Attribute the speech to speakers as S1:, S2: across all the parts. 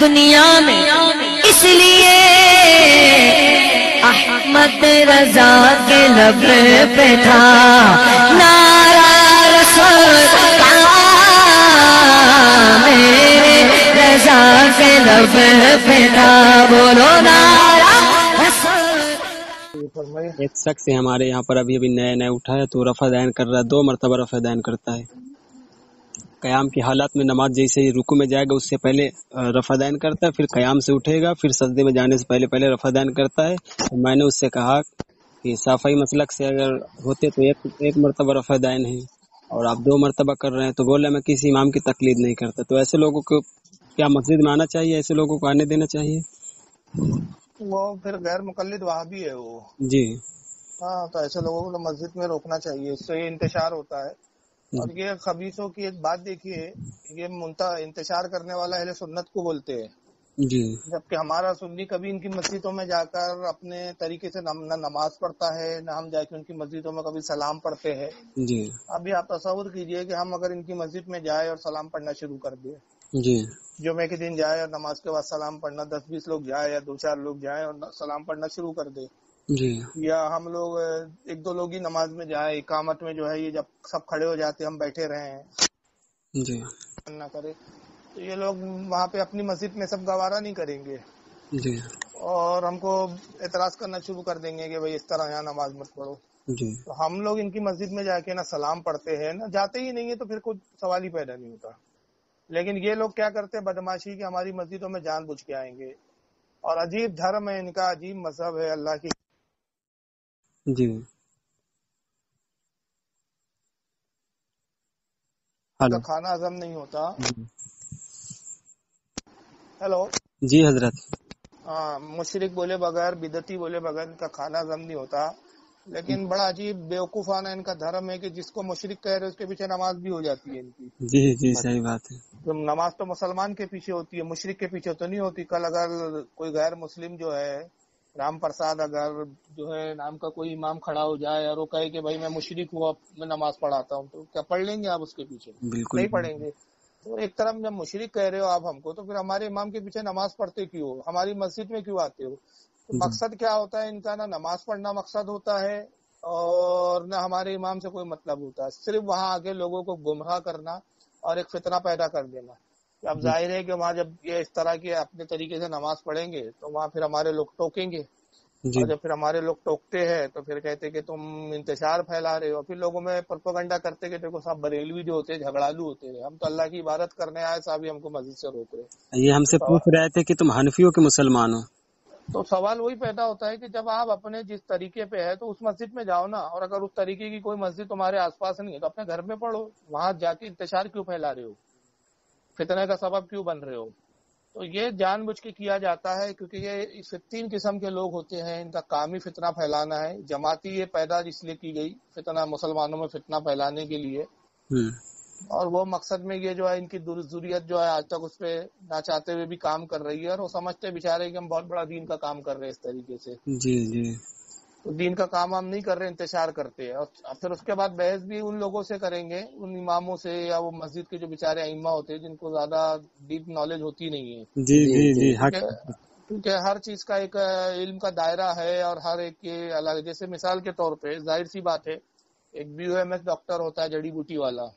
S1: دنیا میں، اس لیے احمد رضا کے لب پہ تھا نعرہ رسول کا، میرے رضا کے لب پہ تھا، بولو نعرہ رسول۔
S2: ایک شخص ہے ہمارے یہاں پر ابھی نئے اٹھا ہے تو رفع دین کر رہا ہے، 2 مرتبہ رفع دین کرتا ہے۔ قیام کی حالت میں نماز جیسے ہی رکوع میں جائے گا اس سے پہلے رفع دین کرتا ہے، پھر قیام سے اٹھے گا، پھر سجدے میں جانے سے پہلے رفع دین کرتا ہے۔ تو میں نے اس سے کہا کہ صافی مسلک سے اگر ہوتے تو ایک مرتبہ رفع دین ہے اور آپ 2 مرتبہ کر رہے ہیں، تو بولا میں کسی امام کی تقلید نہیں کرتا۔ تو ایسے لوگوں کو کیا مسجد میں آنا چاہیے؟ ایسے لوگوں کو آنے دینا چاہیے؟
S3: وہ پھر غیر مقلد وہابی ہے وہ
S2: جی
S3: ہاں، تو ایسے لوگوں کو مسجد میں روکنا چاہیے، اس سے یہ انتشار ہوتا ہے۔ اور یہ خبیثوں کی ایک بات دیکھیے، یہ انتشار کرنے والا اہل سنت کو بولتے ہیں،
S2: جی
S3: جبکہ ہمارا سنی کبھی ان کی مسجدوں میں جا کر اپنے طریقے سے نہ نماز پڑھتا ہے، نہ ہم جا کے ان کی مسجدوں میں کبھی سلام پڑھتے ہیں۔
S2: جی
S3: ابھی آپ تصور کیجئے کہ ہم اگر ان کی مسجد میں جائیں اور سلام پڑھنا شروع کر دیں،
S2: جی
S3: جمعے کے دن جائے اور نماز کے بعد سلام پڑھنا، 10-20 لوگ جائیں یا 2-4 لوگ جائیں اور سلام پڑھنا شروع کر دیں،
S2: جی
S3: یا ہم لوگ 1-2 لوگ ہی نماز میں جائیں، اقامت میں جو ہے یہ جب سب کھڑے ہو جاتے ہم بیٹھے رہیں
S2: جی
S3: نہ کرے، تو یہ لوگ وہاں پہ اپنی مسجد میں سب گوارا نہیں کریں گے
S2: جی
S3: اور ہم کو اعتراض کرنا شروع کر دیں گے کہ بھئی اس طرح یہاں نماز مت پڑھو۔
S2: جی
S3: تو ہم لوگ ان کی مسجد میں جا کے نہ سلام پڑھتے ہیں، نہ جاتے ہی نہیں ہے، تو پھر کوئی سوال ہی پیدا نہیں ہوتا۔ لیکن یہ لوگ کیا کرتے ہیں بدماشی، کہ ہماری مسجدوں میں جان بوجھ کے آئیں گے، اور عجیب دھرم ہے ان کا، عجیب مذہب ہے اللہ کی۔
S2: جی ہلو
S3: کھانا ہضم نہیں ہوتا۔ ہیلو،
S2: جی حضرت،
S3: ہاں، مشرک بولے بغیر، بدعتی بولے بغیر ان کا کھانا ہضم نہیں ہوتا۔ لیکن بڑا عجیب بیوقوفانہ ان کا دھرم ہے کہ جس کو مشرک کہہ رہے اس کے پیچھے نماز بھی ہو جاتی ہے ان کی۔
S2: جی جی صحیح بات ہے۔
S3: نماز تو مسلمان کے پیچھے ہوتی ہے، مشرک کے پیچھے تو نہیں ہوتی۔ کل اگر کوئی غیر مسلم جو ہے، رام پرساد اگر جو ہے نام کا کوئی امام کھڑا ہو جائے اور وہ کہے کہ بھائی میں مشرک ہوں، اب میں نماز پڑھاتا ہوں، تو کیا پڑھ لیں گے آپ اس کے پیچھے؟
S2: بالکل
S3: نہیں پڑھیں گے۔ تو ایک طرف جب مشرک کہہ رہے ہو آپ ہم کو، تو پھر ہمارے امام کے پیچھے نماز پڑھتے کیوں ہو؟ ہماری مسجد میں کیوں آتے ہو؟ تو مقصد کیا ہوتا ہے ان کا؟ نہ نماز پڑھنا مقصد ہوتا ہے اور نہ ہمارے امام سے کوئی مطلب ہوتا ہے، صرف وہاں آگے لوگوں کو گمراہ کرنا اور ایک فتنہ پیدا کر دینا۔ اب ظاہر ہے کہ وہاں جب یہ اس طرح کی اپنے طریقے سے نماز پڑھیں گے تو وہاں پھر ہمارے لوگ ٹوکیں گے،
S2: جی
S3: اور جب پھر ہمارے لوگ ٹوکتے ہیں تو پھر کہتے کہ تم انتشار پھیلا رہے ہو، پھر لوگوں میں پروپیگنڈا کرتے کہ دیکھو صاحب بریلوی جو ہوتے ہیں جھگڑالو ہوتے ہیں، ہم تو اللہ کی عبادت کرنے آئے، صاحب ہم کو مسجد سے روک رہے۔
S2: یہ ہم سے پوچھ رہے تھے کہ تم حنفیوں کے مسلمان ہو؟
S3: تو سوال وہی پیدا ہوتا ہے کہ جب آپ اپنے جس طریقے پہ ہے تو اس مسجد میں جاؤ نا، اور اگر اس طریقے کی کوئی مسجد تمہارے آس پاس نہیں ہے تو اپنے گھر میں پڑھو، وہاں جا کے انتشار کیوں پھیلا رہے ہو، فتنے کا سبب کیوں بن رہے ہو؟ تو یہ جان بوجھ کے کیا جاتا ہے، کیونکہ یہ 3 قسم کے لوگ ہوتے ہیں، ان کا کام ہی فتنہ پھیلانا ہے۔ جماعتی یہ پیدا اس لیے کی گئی فتنہ، مسلمانوں میں فتنہ پھیلانے کے لیے، اور وہ مقصد میں یہ جو ہے ان کی ذریت جو ہے آج تک اس پہ نہ چاہتے ہوئے بھی کام کر رہی ہے، اور وہ سمجھتے بیچارے کہ ہم بہت بڑا دین کا کام کر رہے ہیں اس طریقے سے۔
S2: جی جی
S3: تو دین کا کام ہم نہیں کر رہے، انتشار کرتے ہیں، اور پھر اس کے بعد بحث بھی ان لوگوں سے کریں گے، ان اماموں سے یا وہ مسجد کے جو بیچارے ائمہ ہوتے ہیں جن کو زیادہ ڈیپ نالج ہوتی نہیں ہے،
S2: جی جی جی حق۔
S3: کیونکہ ہر چیز کا ایک علم کا دائرہ ہے اور ہر ایک کے الگ، جیسے مثال کے طور پہ ظاہر سی بات ہے، ایک BOMS ڈاکٹر ہوتا ہے جڑی بوٹی والا،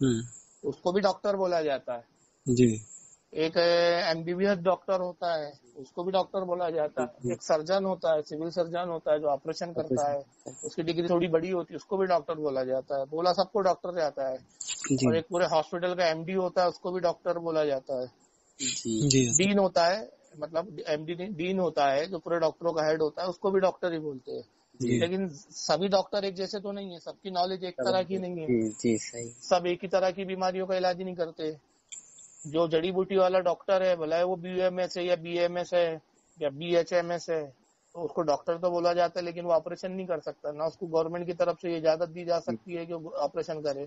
S3: اس کو بھی ڈاکٹر بولا جاتا ہے۔
S2: جی
S3: ایک MBBS ڈاکٹر ہوتا ہے، اس کو بھی ڈاکٹر بولا جاتا ہے۔ ایک سرجن ہوتا ہے، سول سرجن ہوتا ہے جو آپریشن کرتا ہے، اس کی ڈگری تھوڑی بڑی ہوتی ہے، اس کو بھی ڈاکٹر بولا جاتا ہے۔ بولا سب کو ڈاکٹر جاتا ہے۔ اور ایک پورے ہاسپٹل کا MD ہوتا ہے، اس کو بھی ڈاکٹر بولا جاتا ہے۔ ڈین ہوتا ہے، مطلب MD ڈین ہوتا ہے جو پورے ڈاکٹروں کا ہیڈ ہوتا ہے، اس کو بھی ڈاکٹر ہی بولتے ہیں۔ لیکن سبھی ڈاکٹر ایک جیسے تو نہیں ہے، سب کی نالج ایک طرح کی نہیں ہے، سب ایک ہی طرح کی بیماریوں کا علاج نہیں کرتے۔ جو جڑی بوٹی والا ڈاکٹر ہے، بھلا وہ BOMS ہے یا BMS ہے یا BHMS ہے، تو اس کو ڈاکٹر تو بولا جاتا ہے، لیکن وہ آپریشن نہیں کر سکتا، نہ اس کو گورنمنٹ کی طرف سے یہ اجازت دی جا سکتی ہے کہ وہ آپریشن کرے۔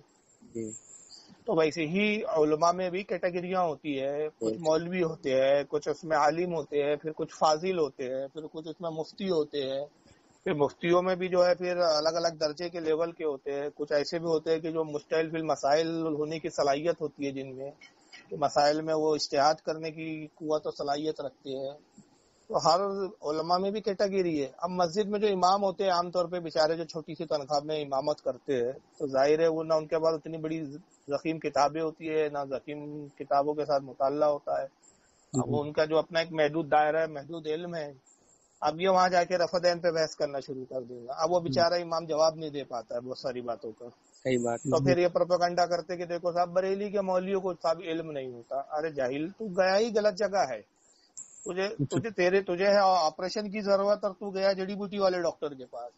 S3: تو ویسے ہی علماء میں بھی کیٹیگریاں ہوتی ہے، کچھ مولوی ہوتے ہیں، کچھ اس میں عالم ہوتے ہیں، پھر کچھ فاضل ہوتے ہیں، پھر کچھ اس میں مفتی ہوتے ہیں، پھر مفتیوں میں بھی جو ہے پھر الگ الگ درجے کے لیول کے ہوتے ہیں، کچھ ایسے بھی ہوتے ہیں کہ جو مستحل فی المسائل ہونے کی صلاحیت ہوتی ہے جن میں، کہ مسائل میں وہ اجتہاد کرنے کی قوت و صلاحیت رکھتے ہیں. تو ہر علماء میں بھی کیٹیگری ہے. اب مسجد میں جو امام ہوتے ہیں عام طور پہ بیچارے جو چھوٹی سی تنخواہ میں امامت کرتے ہیں تو ظاہر ہے وہ نہ ان کے پاس اتنی بڑی ضخیم کتابیں ہوتی ہے نہ ضخیم کتابوں کے ساتھ مطالعہ ہوتا ہے. اب وہ ان کا جو اپنا ایک محدود دائرہ ہے, محدود علم ہے. اب یہ وہاں جا کے رفع دین پہ بحث کرنا شروع کر دے گا. اب وہ بیچارہ امام جواب نہیں دے پاتا ہے بہت ساری باتوں کا.
S2: صحیح بات.
S3: تو پھر یہ پروپیگنڈا کرتے کہ دیکھو صاحب بریلی کے مولویوں کو صاحب علم نہیں ہوتا. ارے جاہل, تو گیا ہی غلط جگہ ہے. تجھے ہے آپریشن کی ضرورت اور تو گیا جڑی بوٹی والے ڈاکٹر کے پاس.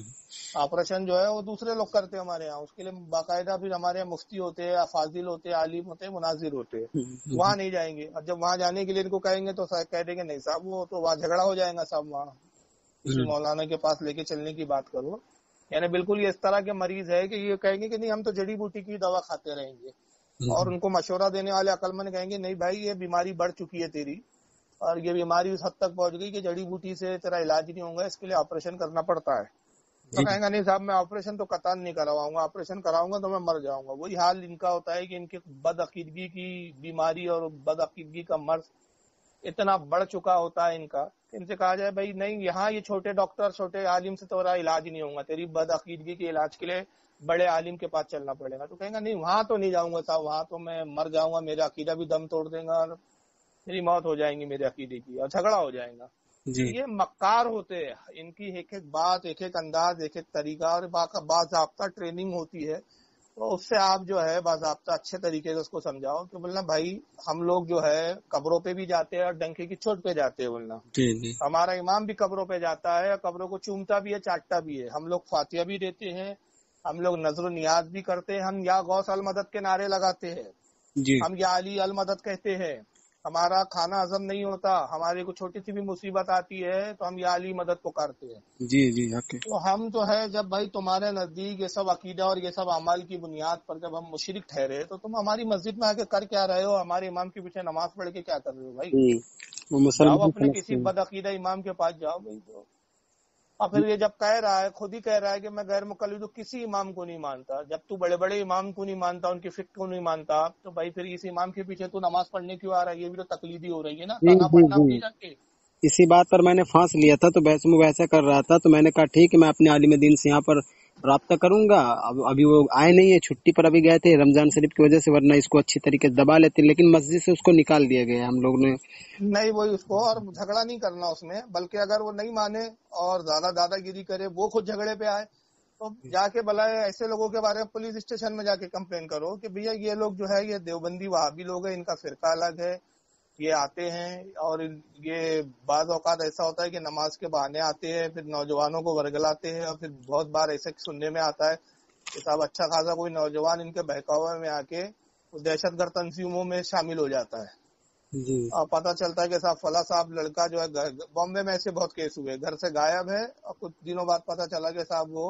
S3: آپریشن جو ہے وہ دوسرے لوگ کرتے ہیں ہمارے یہاں. اس کے لیے باقاعدہ پھر ہمارے یہاں مفتی ہوتے ہیں, فاضل ہوتے ہیں, عالم ہوتے ہیں, مناظر ہوتے ہیں. وہاں نہیں جائیں گے. اور جب وہاں جانے کے لیے ان کو کہیں گے تو کہہ دیں گے نہیں صاحب وہ تو وہاں جھگڑا ہو جائے گا صاحب, وہاں کسی مولانا کے پاس لے کے چلنے کی بات کرو. یعنی بالکل یہ اس طرح کے مریض ہے کہ یہ کہیں گے کہ نہیں ہم تو جڑی بوٹی کی دوا کھاتے رہیں گے. اور ان کو مشورہ دینے والے عقل مند کہیں گے نہیں بھائی یہ بیماری بڑھ چکی ہے تیری, اور یہ بیماری اس حد تک پہنچ گئی کہ جڑی بوٹی سے تیرا علاج نہیں ہوگا, اس کے لیے آپریشن کرنا پڑتا ہے. تو کہیں گا نہیں صاحب میں آپریشن تو قطعاً نہیں کرواؤں گا, آپریشن کراؤں گا تو میں مر جاؤں گا. وہی حال ان کا ہوتا ہے کہ ان کی بد عقیدگی کی بیماری اور بد عقیدگی کا مرض اتنا بڑھ چکا ہوتا ہے ان کا. ان سے کہا جائے بھائی نہیں یہاں یہ چھوٹے ڈاکٹر چھوٹے عالم سے تمہارا علاج نہیں ہوگا, تیری بد عقیدگی کے علاج کے لیے بڑے عالم کے پاس چلنا پڑے گا. تو کہیں گا نہیں وہاں تو نہیں جاؤں گا صاحب, وہاں تو میں مر جاؤں گا, میرا عقیدہ بھی دم توڑ دیں گا اور میری موت ہو جائیں گی میرے عقیدے کی, اور جھگڑا ہو جائے گا. یہ مکار ہوتے ہیں, ان کی ایک ایک بات, ایک ایک انداز, ایک ایک طریقہ اور باضابطہ ٹریننگ ہوتی ہے. تو اس سے آپ جو ہے باضابطہ اچھے طریقے سے اس کو سمجھاؤ کہ بولنا بھائی ہم لوگ جو ہے قبروں پہ بھی جاتے ہیں اور ڈنکے کی چوٹ پہ جاتے ہیں. بولنا ہمارا امام بھی قبروں پہ جاتا ہے, قبروں کو چومتا بھی ہے, چاٹتا بھی ہے. ہم لوگ فاتحہ بھی دیتے ہیں, ہم لوگ نظر و نیاز بھی کرتے ہیں, ہم یا غوث المدد کے نعرے لگاتے ہیں, ہم یا علی المدد کہتے ہیں. ہمارا کھانا ہضم نہیں ہوتا, ہمارے کو چھوٹی سی بھی مصیبت آتی ہے تو ہم یا علی مدد پکارتے ہیں. تو ہم تو ہے جب بھائی تمہارے نزدیک یہ سب عقیدہ اور یہ سب اعمال کی بنیاد پر جب ہم مشرک ٹھہرے تو تم ہماری مسجد میں آ کے کر کیا رہے ہو, ہمارے امام کے پیچھے نماز پڑھ کے کیا کر رہے ہو بھائی؟ جاؤ اپنے کسی بد عقیدہ امام کے پاس جاؤ بھائی. تو اور پھر یہ جب کہہ رہا ہے, خود ہی کہہ رہا ہے کہ میں غیر مقلد ہوں, کسی امام کو نہیں مانتا. جب تو بڑے بڑے امام کو نہیں مانتا, ان کی فقہ کو نہیں مانتا, تو بھائی پھر اس امام کے پیچھے تو نماز پڑھنے کیوں آ رہا ہے؟ یہ بھی تو تقلیدی ہو رہی ہے نا, کہنا پڑھنا بھی جا کے.
S2: اسی بات پر میں نے پھانس لیا تھا, تو بحث میں ویسا کر رہا تھا, تو میں نے کہا ٹھیک ہے میں اپنے عالم دین سے یہاں پر رابطہ کروں گا. ابھی وہ آئے نہیں ہے, چھٹی پر ابھی گئے تھے رمضان شریف کی وجہ سے, ورنہ اس کو اچھی طریقے سے دبا لیتے, لیکن مسجد سے اس کو نکال دیا گیا ہم لوگ نے.
S3: نہیں وہی اس کو, اور جھگڑا نہیں کرنا اس میں, بلکہ اگر وہ نہیں مانے اور زیادہ دادا گیری کرے, وہ خود جھگڑے پہ آئے, تو جا کے بلائے ایسے لوگوں کے بارے میں پولیس اسٹیشن میں جا کے کمپلین کرو کہ بھیا یہ لوگ جو ہے یہ دیوبندی وہابی لوگ ہیں, ان کا فرقہ الگ ہے, یہ آتے ہیں اور یہ بعض اوقات ایسا ہوتا ہے کہ نماز کے بہانے آتے ہیں, پھر نوجوانوں کو ورگلاتے ہیں, اور پھر بہت بار ایسے سننے میں آتا ہے کہ صاحب اچھا خاصا کوئی نوجوان ان کے بہکاوے میں آ کے دہشت گرد تنظیموں میں شامل ہو جاتا ہے. اور پتہ چلتا ہے کہ صاحب فلاں صاحب لڑکا جو ہے, بامبے میں ایسے بہت کیس ہوئے, گھر سے غائب ہے, اور کچھ دنوں بعد پتہ چلا کہ صاحب وہ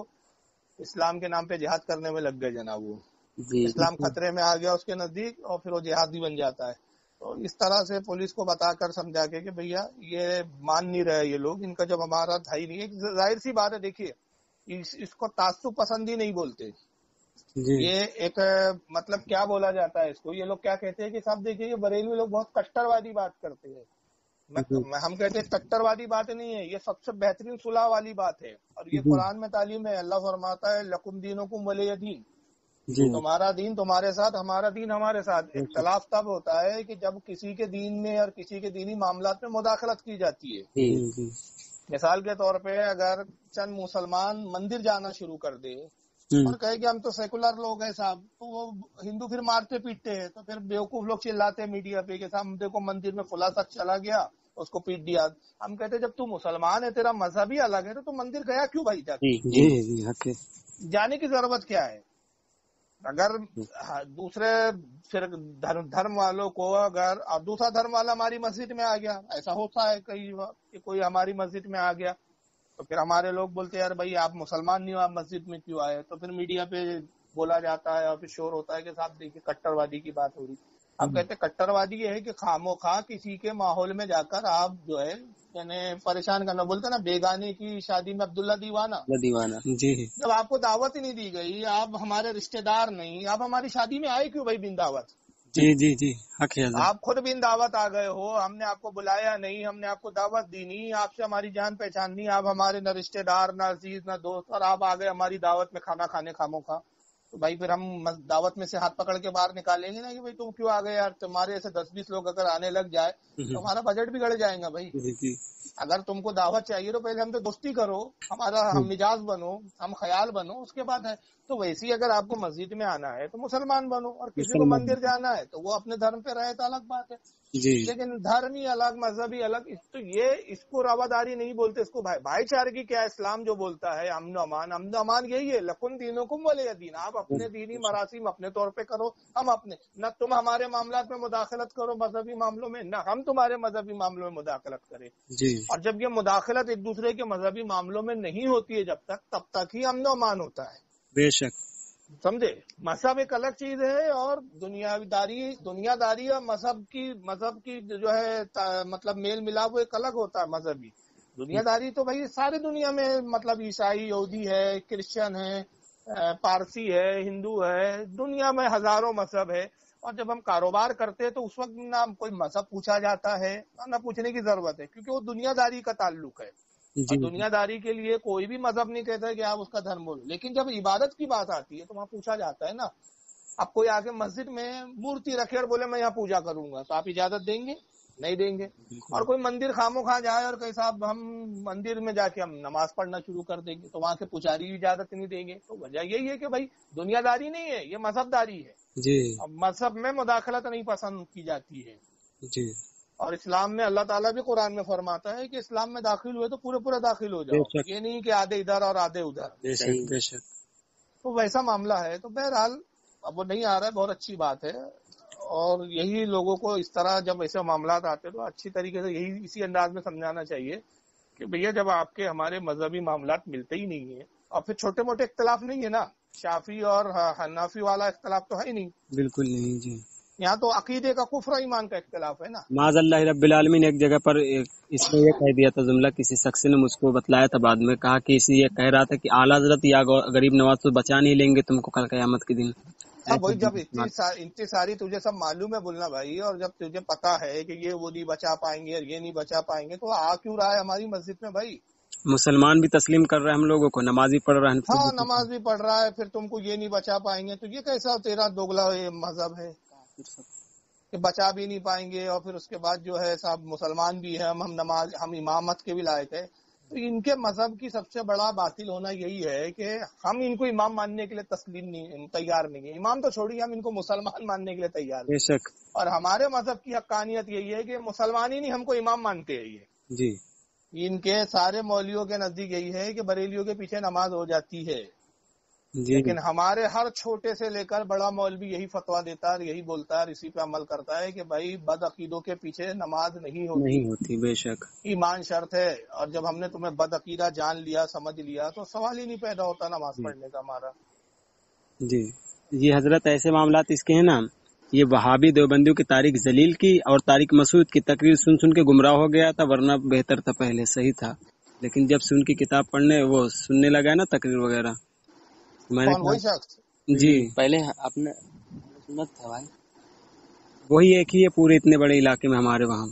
S3: اسلام کے نام پہ جہاد کرنے میں لگ گئے جناب. وہ اسلام خطرے میں آ گیا اس کے نزدیک, اور پھر وہ جہادی بن جاتا ہے. تو اس طرح سے پولیس کو بتا کر سمجھا کے کہ بھیا یہ مان نہیں رہے یہ لوگ, ان کا جب ہمارا بھائی نہیں ہے. ظاہر سی بات ہے, دیکھیے اس کو تعصب پسندی نہیں بولتے, یہ ایک مطلب کیا بولا جاتا ہے اس کو, یہ لوگ کیا کہتے ہیں کہ صاحب دیکھیے یہ بریلوی لوگ بہت کٹر وادی بات کرتے ہیں. ہم کہتے ہیں کٹر وادی بات نہیں ہے, یہ سب سے بہترین صلح والی بات ہے, اور یہ قرآن میں تعلیم ہے. اللہ فرماتا ہے لکم دینکم ولی دین, تمہارا دین تمہارے ساتھ, ہمارا دین ہمارے ساتھ. اختلاف تب ہوتا ہے کہ جب کسی کے دین میں اور کسی کے دینی معاملات میں مداخلت کی جاتی ہے. مثال کے طور پہ اگر چند مسلمان مندر جانا شروع کر دے اور کہے کہ ہم تو سیکولر لوگ ہیں صاحب, تو وہ ہندو پھر مارتے پیٹتے ہیں. تو پھر بیوقوف لوگ چلاتے ہیں میڈیا پہ کہ صاحب دیکھو مندر میں فلاں شخص چلا گیا, اس کو پیٹ دیا. ہم کہتے ہیں جب تو مسلمان ہے, تیرا مذہب ہی الگ ہے, تو مندر گیا کیوں بھائی جا کے؟ جانے کی ضرورت کیا ہے؟ اگر دوسرے پھر دھرم والوں کو, اگر دوسرا دھرم والا ہماری مسجد میں آ گیا, ایسا ہوتا ہے کہ کوئی ہماری مسجد میں آ گیا, تو پھر ہمارے لوگ بولتے ہیں یار بھائی آپ مسلمان نہیں ہو, آپ مسجد میں کیوں آئے؟ تو پھر میڈیا پہ بولا جاتا ہے اور پھر شور ہوتا ہے کہ صاحب دیکھیے کٹر وادی کی بات ہو رہی. ہم کہتے ہیں کٹر وادی یہ ہے کہ خواہ کسی کے ماحول میں جا کر آپ جو ہے یعنی پریشان کرنا. بولتے نا بیگانے کی شادی میں عبداللہ دیوانہ. جب آپ کو دعوت ہی نہیں دی گئی, آپ ہمارے رشتہ دار نہیں, آپ ہماری شادی میں آئے کیوں بھائی بن دعوت؟
S2: جی جی جی حق ہے حضرت.
S3: آپ خود بھی دعوت آ گئے ہو, ہم نے آپ کو بلایا نہیں, ہم نے آپ کو دعوت دی نہیں, آپ سے ہماری جان پہچان نہیں, آپ ہمارے نہ رشتہ دار نہ عزیز نہ دوست, اور آپ آ گئے ہماری دعوت میں کھانا کھانے خاموں کا. تو بھائی پھر ہم دعوت میں سے ہاتھ پکڑ کے باہر نکالیں گے نا کہ بھائی تم کیوں آ گئے یار, تمہارے ایسے 10-20 لوگ اگر آنے لگ جائے تو ہمارا بجٹ بھی گڑ جائے گا بھائی.
S2: جی جی
S3: اگر تم کو دعوت چاہیے تو پہلے ہم تو دوستی کرو, ہمارا ہم مزاج بنو, ہم خیال بنو, اس کے بعد ہے. تو ویسے ہی اگر آپ کو مسجد میں آنا ہے تو مسلمان بنو, اور کسی کو مندر جانا ہے تو وہ اپنے دھرم پہ رہے تو الگ بات ہے.
S2: جی
S3: لیکن دھرمی الگ, مذہبی الگ, تو یہ اس کو رواداری نہیں بولتے, اس کو بھائی چارے کی کیا اسلام جو بولتا ہے امن و امان. امن و امان یہی ہے, لکن دینکم ولی دین, آپ اپنے دینی مراسم اپنے طور پہ کرو, ہم اپنے, نہ تم ہمارے معاملات میں مداخلت کرو مذہبی معاملوں میں, نہ ہم تمہارے مذہبی معاملوں میں مداخلت کریں.
S2: جی
S3: اور جب یہ مداخلت ایک دوسرے کے مذہبی معاملوں میں نہیں ہوتی ہے جب تک, تب تک ہی امن و امان ہوتا ہے.
S2: بے شک.
S3: سمجھے, مذہب ایک الگ چیز ہے, اور دنیا داری اور مذہب کی جو ہے مطلب میل ملاپ وہ ایک الگ ہوتا ہے. مذہبی دنیا داری تو بھائی ساری دنیا میں, مطلب عیسائی, یہودی ہے, کرسچن ہے, پارسی ہے, ہندو ہے, دنیا میں ہزاروں مذہب ہے. اور جب ہم کاروبار کرتے ہیں تو اس وقت نہ کوئی مذہب پوچھا جاتا ہے نہ پوچھنے کی ضرورت ہے, کیونکہ وہ دنیا داری کا تعلق ہے. اور دنیا داری کے لیے کوئی بھی مذہب نہیں کہتا ہے کہ آپ اس کا دھرم بولو. لیکن جب عبادت کی بات آتی ہے تو وہاں پوچھا جاتا ہے نا. اب کوئی آگے مسجد میں مورتی رکھے اور بولے میں یہاں پوجا کروں گا, تو آپ اجازت دیں گے؟ نہیں دیں گے. اور کوئی مندر خامو خواہ جائے اور کہ صاحب ہم مندر میں جا کے ہم نماز پڑھنا شروع کر دیں گے, تو وہاں کے پجاری اجازت نہیں دیں گے. تو وجہ یہی ہے کہ بھائی دنیا داری نہیں ہے, یہ مذہب داری ہے.
S2: جی
S3: اب مذہب میں مداخلت نہیں پسند کی جاتی ہے.
S2: جی
S3: اور اسلام میں اللہ تعالیٰ بھی قرآن میں فرماتا ہے کہ اسلام میں داخل ہوئے تو پورے داخل ہو
S2: بے
S3: جاؤ,
S2: شک.
S3: یہ نہیں کہ آدھے ادھر اور آدھے ادھر.
S2: بے شک بے شک.
S3: تو ویسا معاملہ ہے. تو بہرحال اب وہ نہیں آ رہا ہے, بہت اچھی بات ہے. اور یہی لوگوں کو اس طرح جب ایسے معاملات آتے ہیں تو اچھی طریقے سے یہی اسی انداز میں سمجھانا چاہیے کہ بھیا جب آپ کے ہمارے مذہبی معاملات ملتے ہی نہیں ہیں, اور پھر چھوٹے موٹے اختلاف نہیں ہے نا, شافی اور حنفی والا اختلاف تو ہے ہی نہیں,
S2: بالکل نہیں. جی
S3: یہاں تو عقیدے کا, کفر ایمان کا اختلاف ہے نا.
S2: معاذ اللہ رب العالمین نے ایک جگہ پر اس نے یہ کہہ دیا تھا جملہ, کسی شخص نے مجھ کو بتلایا تھا بعد میں, کہا کہ اسی یہ کہہ رہا تھا کہ اعلیٰ حضرت یا غریب نواز تو بچا نہیں لیں گے تم کو کل قیامت کے دن.
S3: اب وہی جب اتنی ساری تجھے سب معلوم ہے بولنا بھائی, اور جب تجھے پتا ہے کہ یہ وہ نہیں بچا پائیں گے اور یہ نہیں بچا پائیں گے, تو آ کیوں رہا ہے ہماری مسجد میں بھائی؟
S2: مسلمان بھی تسلیم کر رہے ہیں ہم لوگوں کو, نمازی پڑھ رہا ہے.
S3: ہاں نماز بھی پڑھ رہا ہے, پھر تم کو یہ نہیں بچا پائیں گے, تو یہ کیسا تیرا دوگلا مذہب ہے کہ بچا بھی نہیں پائیں گے, اور پھر اس کے بعد جو ہے صاحب مسلمان بھی ہے, ہم امامت کے بھی لائق ہے. تو ان کے مذہب کی سب سے بڑا باطل ہونا یہی ہے کہ ہم ان کو امام ماننے کے لیے تیار نہیں ہے. امام تو چھوڑیے, ہم ان کو مسلمان ماننے کے لیے تیار
S2: بے شک.
S3: اور ہمارے مذہب کی حقانیت یہی ہے کہ مسلمان ہی نہیں ہم کو امام مانتے ہیں. یہ
S2: جی
S3: ان کے سارے مولویوں کے نزدیک یہی ہے کہ بریلیوں کے پیچھے نماز ہو جاتی ہے,
S2: جی
S3: لیکن ہمارے ہر چھوٹے سے لے کر بڑا مولوی یہی فتویٰ دیتا ہے, یہی بولتا ہے اور اسی پہ عمل کرتا ہے کہ بھائی بد عقیدوں کے پیچھے نماز نہیں ہوتی,
S2: بے شک.
S3: ایمان شرط ہے. اور جب ہم نے تمہیں بد عقیدہ جان لیا, سمجھ لیا, تو سوال ہی نہیں پیدا ہوتا نماز پڑھنے کا ہمارا.
S2: جی یہ حضرت ایسے معاملات اس کے ہیں نا, یہ وہابی دیوبندیوں کی طارق جلیل کی اور طارق مسعود کی تقریر سن کے گمراہ ہو گیا تھا, ورنہ بہتر تھا, پہلے صحیح تھا. لیکن جب سے ان کی کتاب پڑھنے وہ سننے لگا نا تقریر وغیرہ, میں نے
S3: وہی شخص
S2: جی
S4: پہلے اپنے سنت تھا بھائی,
S2: وہی ایک ہی ہے پورے اتنے بڑے علاقے میں ہمارے وہاں.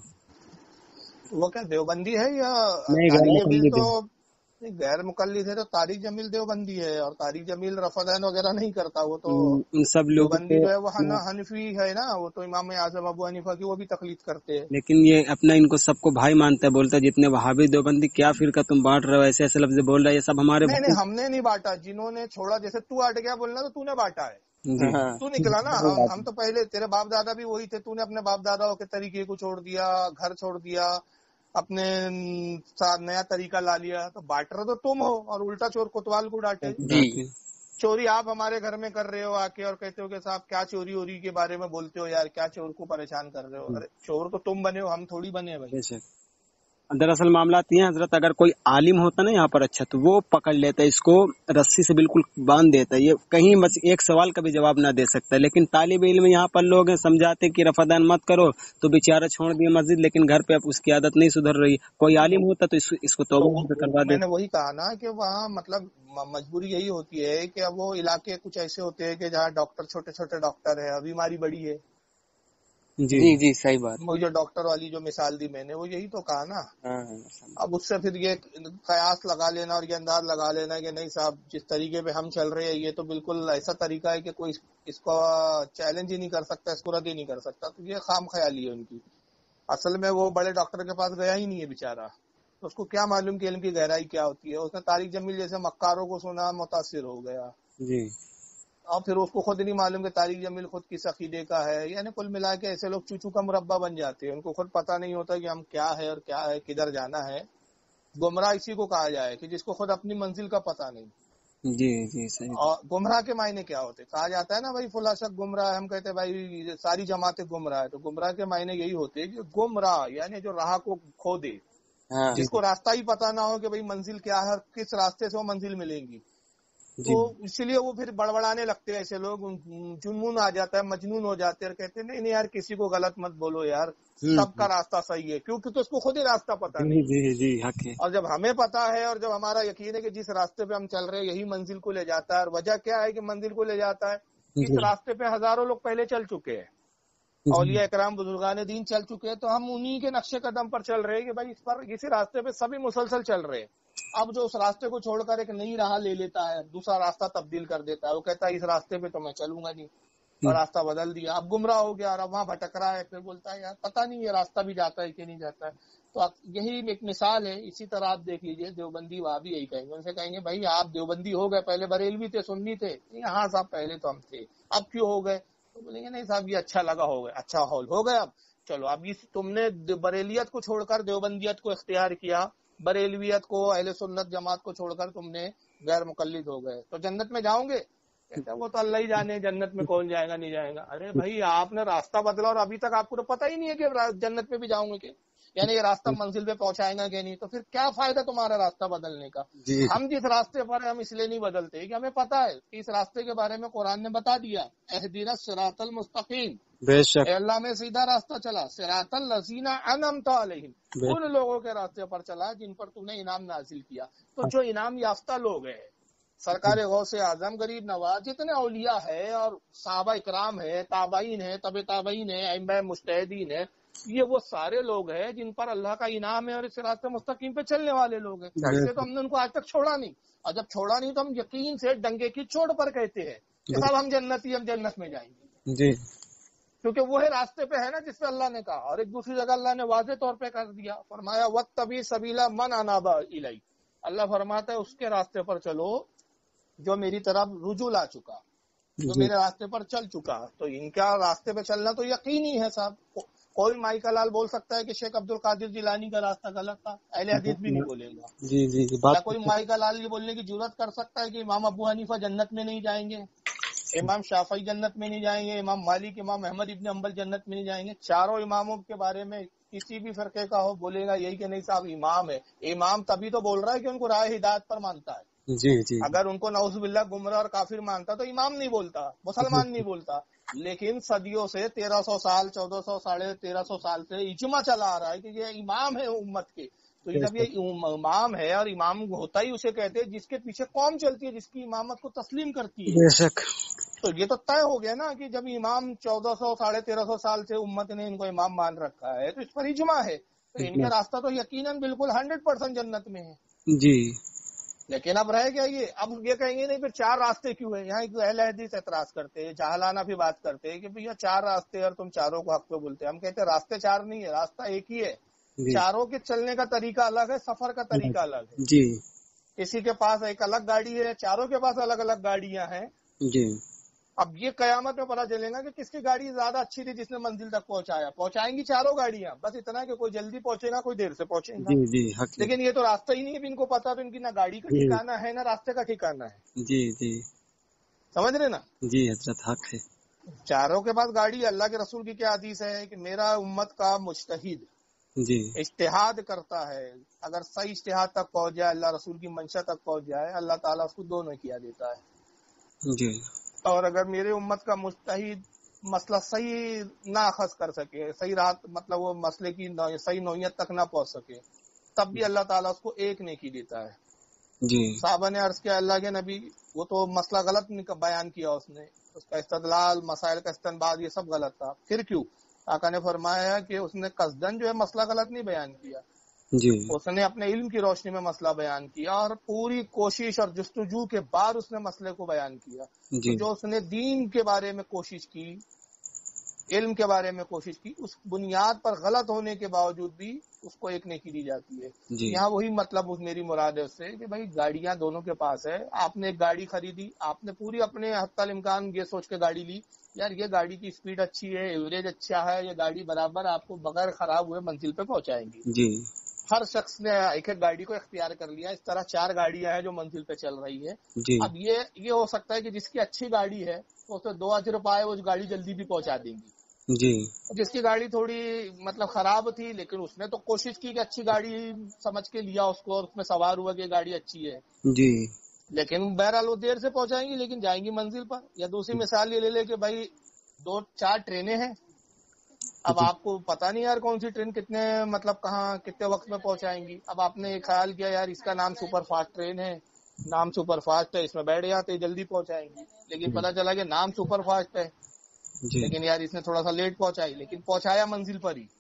S3: وہ کیا دیوبندی ہے یا
S2: نہیں, غیر
S3: طارق جمیل؟
S2: مقلد
S3: تو
S2: ہے.
S3: غیر مقلد ہے تو طارق جمیل دیوبندی ہے, اور طارق جمیل رفع دین وغیرہ نہیں کرتا. وہ تو
S2: ان سب لوگوں
S3: دیوبندی
S2: کو,
S3: جو ہے وہ حنفی ہے نا, وہ تو امام اعظم ابو حنیفہ کی وہ بھی تقلید کرتے ہیں.
S2: لیکن یہ اپنا ان کو سب کو بھائی مانتا ہے, بولتا ہے جتنے وہابی دیوبندی کیا فرقہ تم بانٹ رہے ہو, ایسے ایسے لفظ بول رہا ہے, یہ سب ہمارے
S3: نہیں ہم نے نہیں بانٹا, جنہوں نے چھوڑا, جیسے تو ہٹ گیا بولنا تو تو نے بانٹا ہے,
S2: جی
S3: تو نکلا نا. ہم تو پہلے تیرے باپ دادا بھی وہی تھے, تو نے اپنے باپ داداؤں کے طریقے کو چھوڑ دیا, گھر چھوڑ دیا, اپنے ساتھ نیا طریقہ لا لیا. تو بانٹر تو تم ہو, اور الٹا چور کوتوال کو ڈانٹے.
S4: جی
S3: چوری آپ ہمارے گھر میں کر رہے ہو آ کے, اور کہتے ہو کہ صاحب کیا چوری اوری کے بارے میں بولتے ہو یار, کیا چور کو پریشان کر رہے ہو. ارے چور تو تم بنے ہو, ہم تھوڑی بنے بھائی.
S2: بے شک. دراصل معاملات یہ ہیں حضرت, اگر کوئی عالم ہوتا نا یہاں پر اچھا, تو وہ پکڑ لیتا ہے اس کو, رسی سے بالکل باندھ دیتا ہے, یہ کہیں بس ایک سوال کا بھی جواب نہ دے سکتا ہے. لیکن طالب علم یہاں پر لوگ ہیں سمجھاتے کہ رفع دین مت کرو, تو بیچارہ چھوڑ دیا مسجد, لیکن گھر پہ اب اس کی عادت نہیں سدھر رہی. کوئی عالم ہوتا تو اس کو توبہ کروا
S3: میں
S2: دیتا.
S3: نے وہی کہا نا کہ وہاں مطلب مجبوری یہی ہوتی ہے کہ اب وہ علاقے کچھ ایسے ہوتے ہیں کہ جہاں ڈاکٹر چھوٹے چھوٹے ڈاکٹر ہے, بیماری بڑی ہے,
S4: جی جی صحیح بات.
S3: وہ جو ڈاکٹر والی جو مثال دی میں نے وہ یہی تو کہا نا.
S4: ہاں
S3: اب اس سے پھر یہ قیاس لگا لینا اور یہ انداز لگا لینا کہ نہیں صاحب جس طریقے پہ ہم چل رہے ہیں یہ تو بالکل ایسا طریقہ ہے کہ کوئی اس کو چیلنج ہی نہیں کر سکتا, اس کو رد ہی نہیں کر سکتا, تو یہ خام خیالی ہے ان کی. اصل میں وہ بڑے ڈاکٹر کے پاس گیا ہی نہیں ہے بیچارہ, تو اس کو کیا معلوم کہ علم کی گہرائی کیا ہوتی ہے. اس نے طارق جمیل جیسے مکاروں کو سنا, متاثر ہو گیا,
S4: جی.
S3: اور پھر اس کو خود نہیں معلوم کہ طارق جمیل خود کس عقیدے کا ہے. یعنی کل ملا کے ایسے لوگ چوچو کا مربع بن جاتے ہیں, ان کو خود پتہ نہیں ہوتا کہ ہم کیا ہے اور کیا ہے, کدھر جانا ہے. گمراہ اسی کو کہا جائے کہ جس کو خود اپنی منزل کا پتہ نہیں.
S4: جی جی صحیح.
S3: اور گمراہ کے معنی کیا ہوتے, کہا جاتا ہے نا بھائی فلاں شخص گمراہ ہے, ہم کہتے ہیں بھائی ساری جماعتیں گمراہ ہے, تو گمراہ کے معنی یہی ہوتے ہیں کہ گمراہ یعنی جو راہ کو کھو دے,
S4: ہاں
S3: جس کو راستہ ہی پتہ نہ ہو کہ بھئی منزل کیا ہے, کس راستے سے وہ منزل ملیں گی. تو اس لیے وہ پھر بڑبڑانے لگتے ہیں ایسے لوگ, جنون آ جاتا ہے, مجنون ہو جاتے ہیں اور کہتے ہیں نہیں نہیں یار کسی کو غلط مت بولو یار, سب کا راستہ صحیح ہے, کیونکہ تو اس کو خود ہی راستہ پتہ نہیں.
S4: جی جی حق ہے.
S3: اور جب ہمیں پتا ہے اور جب ہمارا یقین ہے کہ جس راستے پہ ہم چل رہے ہیں یہی منزل کو لے جاتا ہے, اور وجہ کیا ہے کہ منزل کو لے جاتا ہے, اس راستے پہ ہزاروں لوگ پہلے چل چکے ہیں, اولیاء اکرام بزرگان دین چل چکے ہیں, تو ہم انہی کے نقش قدم پر چل رہے ہیں کہ بھائی اس پر اسی راستے پہ سبھی مسلسل چل رہے ہیں. اب جو اس راستے کو چھوڑ کر ایک نئی راہ لے لیتا ہے, دوسرا راستہ تبدیل کر دیتا ہے, وہ کہتا ہے اس راستے پہ تو میں چلوں گا نہیں, اور راستہ بدل دیا, اب گمراہ ہو گیا, اور اب وہاں بھٹک رہا ہے, پھر بولتا ہے یار پتہ نہیں یہ راستہ بھی جاتا ہے کہ نہیں جاتا ہے. تو یہی ایک مثال ہے. اسی طرح آپ دیکھ لیجئے دیوبندی وہاں بھی یہی کہیں گے, ان سے کہیں گے بھائی آپ دیوبندی ہو گئے, پہلے بریلوی تھے, سنی تھے, ہاں صاحب پہلے تو ہم تھے, اب کیوں ہو گئے, تو بولیں گے نہیں صاحب یہ اچھا لگا ہو گئے, اچھا ہال ہو گئے, اب چلو اب تم نے بریلیت کو چھوڑ کر دیوبندیت کو اختیار کیا, بریلویت کو اہل سنت جماعت کو چھوڑ کر تم نے غیر مقلد ہو گئے, تو جنت میں جاؤں گے؟ کہتے ہیں وہ تو اللہ ہی جانے جنت میں کون جائے گا نہیں جائے گا. ارے بھائی آپ نے راستہ بدلا اور ابھی تک آپ کو تو پتہ ہی نہیں ہے کہ جنت میں بھی جاؤں گے کہ, یعنی یہ راستہ منزل پہ پہنچائے گا کہ نہیں, تو پھر کیا فائدہ تمہارا راستہ بدلنے کا. ہم جس راستے پر ہم اس لیے نہیں بدلتے کہ ہمیں پتہ ہے کہ اس راستے کے بارے میں قرآن نے بتا دیا, اہدنا الصراط المستقیم,
S4: بے شک
S3: اے اللہ میں سیدھا راستہ چلا, صراط الذین انعمت علیہم, ان لوگوں کے راستے پر چلا جن پر تم نے انعام نازل کیا. تو جو انعام یافتہ لوگ ہیں, سرکار غوث اعظم, غریب نواز, جتنے اولیاء ہے اور صحابہ اکرام ہے, تابعین ہے, تبع تابعین ہے, ائمہ مجتہدین ہے, یہ وہ سارے لوگ ہیں جن پر اللہ کا انعام ہے اور اس راستے مستقیم پہ چلنے والے لوگ ہیں. اس لیے تو ہم نے ان کو آج تک چھوڑا نہیں, اور جب چھوڑا نہیں تو ہم یقین سے ڈنگے کی چوٹ پر کہتے ہیں کہ صاحب ہم جنتی, ہم جنت میں جائیں گے,
S4: جی,
S3: کیونکہ وہ راستے پہ ہے نا جس پہ اللہ نے کہا. اور ایک دوسری جگہ اللہ نے واضح طور پہ کر دیا, فرمایا واتبع سبیل من اناب الی, اللہ فرماتا ہے اس کے راستے پر چلو جو میری طرف رجوع لا چکا, جو میرے راستے پر چل چکا. تو ان کا راستے پہ چلنا تو یقینی ہے صاحب. کوئی مائی کا لال بول سکتا ہے کہ شیخ عبد القادر جیلانی کا راستہ غلط تھا, اہل حدیث بھی نہیں بولے گا.
S4: جی جی
S3: کیا کوئی مائی کا لال یہ بولنے کی جرات کر سکتا ہے کہ امام ابو حنیفہ جنت میں نہیں جائیں گے, امام شافعی جنت میں نہیں جائیں گے, امام مالک, امام احمد ابن حنبل جنت میں نہیں جائیں گے؟ چاروں اماموں کے بارے میں کسی بھی فرقے کا ہو بولے گا یہی کہ نہیں صاحب امام ہے. امام تبھی تو بول رہا ہے کہ ان کو راہ ہدایت پر مانتا ہے.
S4: جی جی
S3: اگر ان کو نعوذ باللہ گمراہ اور کافر مانتا تو امام نہیں بولتا, مسلمان نہیں بولتا. لیکن صدیوں سے 1300 سال 1400 1350 سال سے اجماع چلا آ رہا ہے کہ یہ امام ہے امت کے. تو جب یہ امام ہے, اور امام ہوتا ہی اسے کہتے ہیں جس کے پیچھے قوم چلتی ہے, جس کی امامت کو تسلیم کرتی ہے.
S4: بے شک.
S3: تو یہ تو طے ہو گیا نا کہ جب امام 1400 1350 سال سے امت نے ان کو امام مان رکھا ہے تو اس پر اجماع ہے, تو ان کا راستہ تو یقیناً بالکل 100% جنت میں ہے.
S4: جی,
S3: لیکن اب رہ گیا یہ, اب یہ کہیں گے نہیں پھر چار راستے کیوں ہیں. یہاں ایک اہل حدیث اعتراض کرتے ہیں, جاہلانہ بھی بات کرتے ہیں کہ بھیا چار راستے اور تم چاروں کو حق پہ بولتے ہیں. ہم کہتے ہیں راستے چار نہیں ہے, راستہ ایک ہی ہے. چاروں کے چلنے کا طریقہ الگ ہے, سفر کا طریقہ الگ ہے.
S4: جی,
S3: کسی کے پاس ایک الگ گاڑی ہے, چاروں کے پاس الگ الگ گاڑیاں ہیں.
S4: جی.
S3: اب یہ قیامت میں پتا چلے گا کہ کس کی گاڑی زیادہ اچھی تھی جس نے منزل تک پہنچایا. پہنچائیں گی چاروں گاڑیاں, بس اتنا کہ کوئی جلدی پہنچے گا, کوئی دیر سے پہنچے گا.
S4: جی جی حق.
S3: لیکن یہ تو راستہ ہی نہیں ہے, ان کو پتا تو ان کی نہ گاڑی کا ٹھکانا ہے نہ راستے کا ٹھکانا ہے.
S4: جی جی,
S3: سمجھ رہے نا.
S4: جی حضرت حق ہے.
S3: چاروں کے پاس گاڑی. اللہ کے رسول کی کیا حدیث ہے کہ میرا امت کا مجتہد
S4: جی
S3: اجتہاد کرتا ہے, اگر صحیح اجتہاد تک پہنچ جائے, اللہ رسول کی منشا تک پہنچ جائے, اللہ تعالیٰ اس کو دونوں کیا دیتا ہے.
S4: جی.
S3: اور اگر میرے امت کا مجتہد مسئلہ صحیح نہ اخذ کر سکے, صحیح رات مطلب وہ مسئلے کی صحیح نوعیت تک نہ پہنچ سکے, تب بھی اللہ تعالیٰ اس کو ایک نیکی دیتا ہے.
S4: جی.
S3: صحابہ نے عرض کیا اللہ کے نبی وہ تو مسئلہ غلط بیان کیا, اس نے اس کا استدلال مسائل کا استنباط یہ سب غلط تھا, پھر کیوں؟ आका ने फरमाया कि उसने कसदन जो है मसला गलत नहीं बयान किया,
S2: जी
S3: उसने अपने इल्म की रोशनी में मसला बयान किया और पूरी कोशिश और जुस्तजू के बाद उसने मसले को बयान किया।
S2: जी
S3: तो जो उसने दीन के बारे में कोशिश की, इल्म के बारे में कोशिश की, उस बुनियाद पर गलत होने के बावजूद भी उसको एक नेकी दी जाती है।
S2: जी
S3: यहाँ वही मतलब मेरी मुराद है उससे कि भाई गाड़ियां दोनों के पास है, आपने एक गाड़ी खरीदी, आपने पूरी अपने हत्तल इम्कान ये सोच के गाड़ी ली, यार ये गाड़ी की स्पीड अच्छी है, एवरेज अच्छा है, ये गाड़ी बराबर आपको बगैर खराब हुए मंजिल पे पहुंचाएंगी।
S2: जी
S3: हर शख्स ने एक एक गाड़ी को इख्तियार कर लिया, इस तरह 4 गाड़ियां हैं जो मंजिल पे चल रही है।
S2: जी
S3: अब ये हो सकता है कि जिसकी अच्छी गाड़ी है तो उसे 2 अजर पाए, वो गाड़ी जल्दी भी पहुंचा देंगी।
S2: जी
S3: जिसकी गाड़ी थोड़ी मतलब खराब थी, लेकिन उसने तो कोशिश की कि अच्छी गाड़ी समझ के लिया उसको और उसमें सवार हुआ कि गाड़ी अच्छी है,
S2: जी
S3: लेकिन बहरहाल वो देर से पहुंचाएंगी लेकिन जाएंगी मंजिल पर। या दूसरी मिसाल ये ले ले कि भाई 2-4 ट्रेनें हैं, अब आपको पता नहीं यार कौन सी ट्रेन कितने मतलब कहाँ कितने वक्त में पहुंचाएंगी। अब आपने ख्याल किया यार इसका नाम सुपर फास्ट ट्रेन है, नाम सुपर फास्ट है, इसमें बैठ जाते जल्दी पहुंचाएंगी, लेकिन पता चला कि नाम सुपर फास्ट है
S2: जी
S3: लेकिन यार इसने थोड़ा सा लेट पहुंचाई, लेकिन पहुंचाया मंजिल पर ही।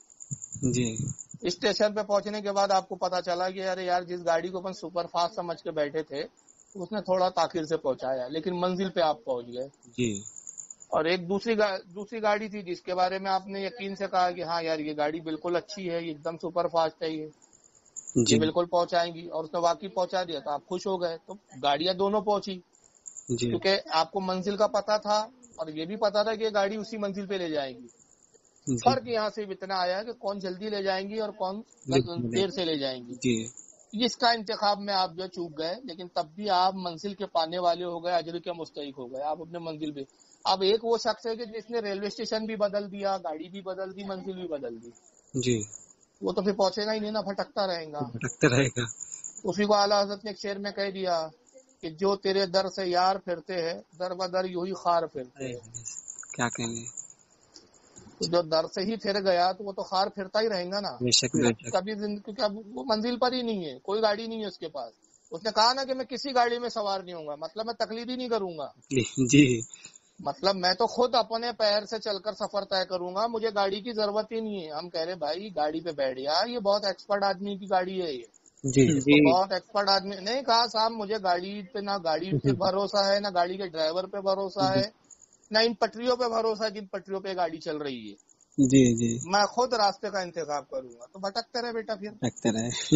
S2: जी
S3: स्टेशन पे पहुंचने के बाद आपको पता चला कि अरे यार जिस गाड़ी को अपन सुपर फास्ट समझ के बैठे थे उसने थोड़ा ताखिर से पहुंचाया, लेकिन मंजिल पे आप पहुंच गए।
S2: जी
S3: और एक दूसरी गाड़ी थी जिसके बारे में आपने यकीन से कहा कि हाँ यार ये गाड़ी बिल्कुल अच्छी है, ये एकदम सुपर फास्ट है, ये
S2: जी
S3: बिल्कुल पहुंचाएंगी, और उसने वाकई पहुंचा दिया तो आप खुश हो गए। तो गाड़ियां दोनों पहुंची
S2: जी
S3: क्योंकि आपको मंजिल का पता था और ये भी पता था कि ये गाड़ी उसी मंजिल पे ले जाएगी।
S2: जी
S3: फर्क यहाँ से इतना आया कि कौन जल्दी ले जाएंगी और कौन देर से ले जाएंगी।
S2: जी
S3: इसका इंतखाब में आप जो चूक गए, लेकिन तब भी आप मंजिल के पाने वाले हो गए, अजर के मुस्तहिक हो गए, आप अपने मंजिल पे। अब एक वो शख्स है कि जिसने रेलवे स्टेशन भी बदल दिया, गाड़ी भी बदल दी, मंजिल भी बदल दी,
S2: जी
S3: वो तो फिर पहुंचेगा ही नहीं ना, भटकता रहेगा।
S2: भटकते रहेगा।
S3: उसी को आला हज़रत ने एक शेर में कह दिया कि जो तेरे दर से यार फिरते हैं, दर बदर यूं ही खार फिरते हैं।
S2: क्या कहेंगे,
S3: तो जो दर से ही फिर गया तो वो तो खार फिरता ही रहेगा ना
S2: बेशक बेशक
S3: कभी, क्योंकि अब वो मंजिल पर ही नहीं है, कोई गाड़ी नहीं है उसके पास। उसने कहा ना कि मैं किसी गाड़ी में सवार नहीं होऊंगा, मतलब मैं तकलीद ही नहीं करूंगा,
S2: जी
S3: मतलब मैं तो खुद अपने पैर से चलकर सफर तय करूंगा, मुझे गाड़ी की जरूरत ही नहीं है। हम कह रहे भाई गाड़ी पे बैठ गया, ये बहुत एक्सपर्ट आदमी की गाड़ी है, ये
S2: जी
S3: तो बहुत एक्सपर्ट आदमी नहीं कहा साहब मुझे गाड़ी पे ना गाड़ी पे भरोसा है, ना गाड़ी के ड्राइवर पे भरोसा है, ना इन पटरियों पे भरोसा है जिन पटरियों पे गाड़ी चल रही है,
S2: जी जी
S3: मैं खुद रास्ते का इंतखाब करूंगा। तो भटकते रहे बेटा, फिर
S2: भटकते रहे।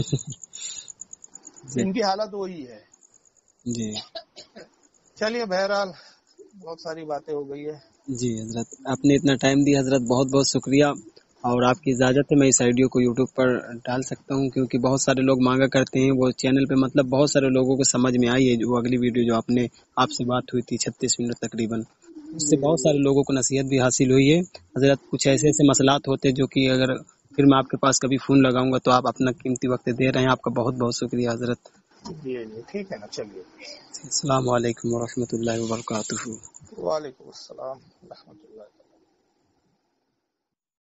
S3: इनकी हालत वही है।
S2: जी
S3: चलिए बहरहाल बहुत सारी बातें हो गई है।
S2: जी हजरत, आपने इतना टाइम दिया हजरत, बहुत बहुत शुक्रिया। और आपकी इजाज़त है मैं इस ऑडियो को यूट्यूब पर डाल सकता हूँ, क्योंकि बहुत सारे लोग मांगा करते हैं वो चैनल पे, मतलब बहुत सारे लोगों को समझ में आई है जो अगली वीडियो जो आपसे बात हुई थी 36 मिनट तकरीबन, उससे बहुत सारे लोगों को नसीहत भी हासिल हुई है। हजरत कुछ ऐसे ऐसे मसलात होते जो कि अगर फिर मैं आपके पास कभी फ़ोन लगाऊंगा तो आप अपना कीमती वक्त दे रहे हैं, आपका बहुत बहुत शुक्रिया हजरत।
S3: जी ठीक है ना, चलिए।
S2: अस्सलाम वालेकुम व रहमतुल्लाहि व बरकातुहू।
S3: वालेकुम अस्सलाम व रहमतुल्लाह।